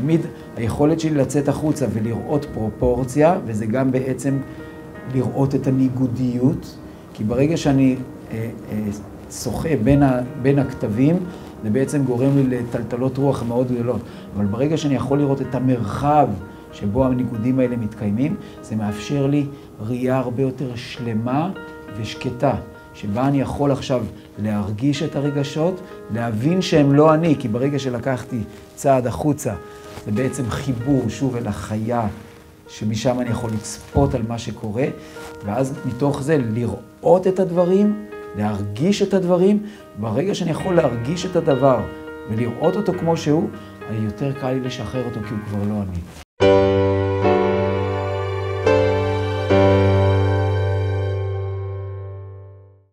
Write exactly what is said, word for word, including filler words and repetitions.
תמיד היכולת שלי לצאת החוצה ולראות פרופורציה, וזה גם בעצם לראות את הניגודיות, כי ברגע שאני אה, אה, שוחה בין, ה, בין הכתבים, זה בעצם גורם לי לטלטלות רוח מאוד גדולות. אבל ברגע שאני יכול לראות את המרחב שבו הניגודים האלה מתקיימים, זה מאפשר לי ראייה הרבה יותר שלמה ושקטה, שבה אני יכול עכשיו להרגיש את הרגשות, להבין שהם לא אני, כי ברגע שלקחתי צעד החוצה, זה בעצם חיבור שוב אל החיה, שמשם אני יכול לצפות על מה שקורה, ואז מתוך זה לראות את הדברים, להרגיש את הדברים, ברגע שאני יכול להרגיש את הדבר ולראות אותו כמו שהוא, יותר קל לי לשחרר אותו כי הוא כבר לא אני.